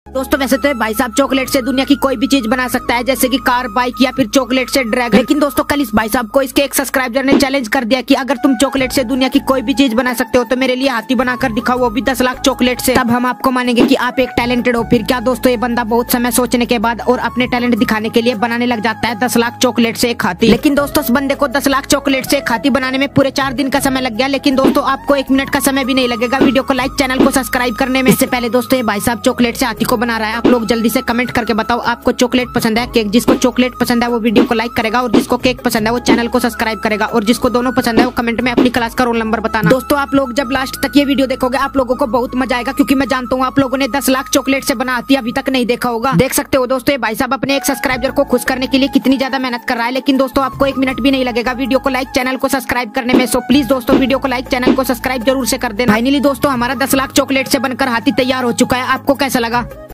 दोस्तों वैसे तो भाई साहब चॉकलेट से दुनिया की कोई भी चीज बना सकता है, जैसे कि कार, बाइक या फिर चॉकलेट से ड्रैगन। लेकिन दोस्तों कल इस भाई साहब को इसके एक सब्सक्राइबर ने चैलेंज कर दिया कि अगर तुम चॉकलेट से दुनिया की कोई भी चीज बना सकते हो तो मेरे लिए हाथी बनाकर दिखाओ, वो भी 10 लाख चॉकलेट से, तब हम आपको मानेंगे कि आप एक टैलेंटेड हो। फिर क्या दोस्तों, ये बंदा बहुत समय सोचने के बाद और अपने टैलेंट दिखाने के लिए बनाने लग जाता है 10 लाख चॉकलेट से एक हाथी। लेकिन दोस्तों उस बंदे को 10 लाख चॉकलेट से एक हाथी बनाने में पूरे 4 दिन का समय लग गया। लेकिन दोस्तों आपको 1 मिनट का समय भी नहीं लगेगा वीडियो को लाइक, चैनल को सब्सक्राइब करने में। इससे पहले दोस्तों ये भाई साहब चॉकलेट से हाथी को बना रहा है, आप लोग जल्दी से कमेंट करके बताओ आपको चॉकलेट पसंद है केक। जिसको चॉकलेट पसंद है वो वीडियो को लाइक करेगा और जिसको केक पसंद है वो चैनल को सब्सक्राइब करेगा और जिसको दोनों पसंद है वो कमेंट में अपनी क्लास का रोल नंबर बताना। दोस्तों आप लोग जब लास्ट तक ये वीडियो देखोगे आप लोगों को बहुत मजा आएगा, क्योंकि मैं जानता हूँ आप लोगों ने 10 लाख चॉकलेट से बना हाथी अभी तक नहीं देखा होगा। देख सकते हो दोस्तों ये भाई साहब अपने एक सब्सक्राइबर को खुश करने के लिए कितनी ज्यादा मेहनत कर रहा है। लेकिन दोस्तों आपको 1 मिनट भी नहीं लगेगा वीडियो को लाइक, चैनल को सब्सक्राइब करने में। सो प्लीज दोस्तों वीडियो को लाइक, चैनल को सब्सक्राइब जरूर से कर देना। फाइनली दोस्तों हमारा 10 लाख चॉकलेट से बनकर हाथी तैयार हो चुका है, आपको कैसा लगा?